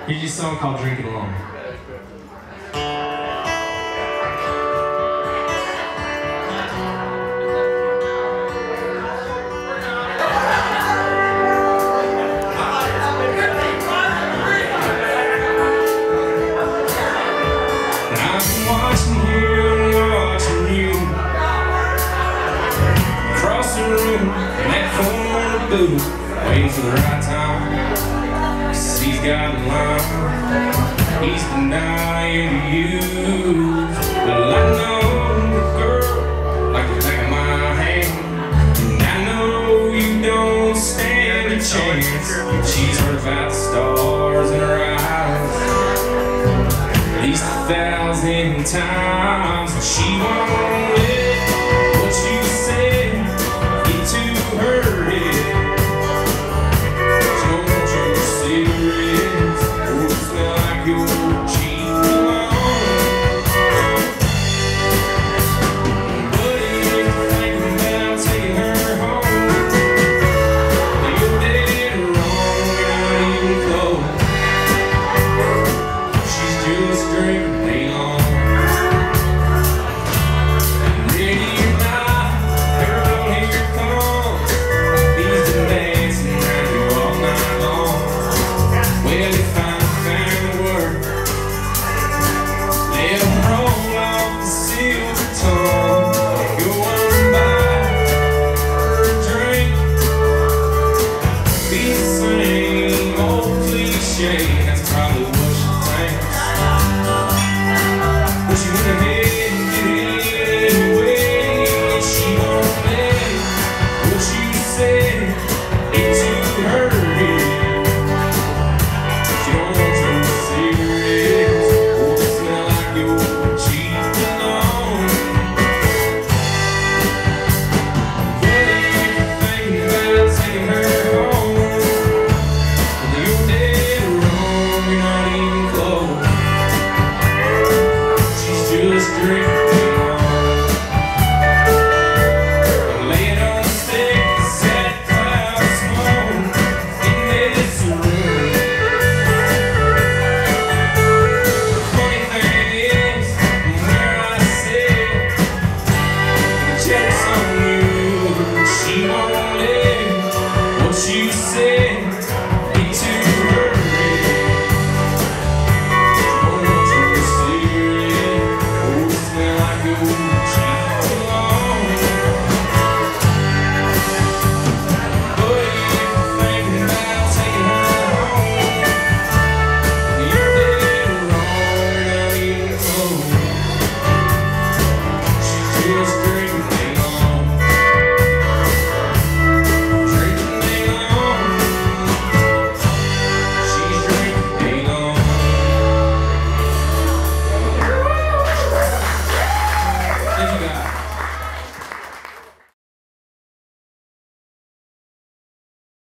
Here's your song called Drinking Alone. I've been watching you and watching you across the room in that corner booth, waiting for the right time. 'Cause he's got a line he's denying you. Well, I know the girl like the back of my hand, and I know you don't stand a chance. She's heard about the stars in her eyes at least 1,000 times, and she won't live.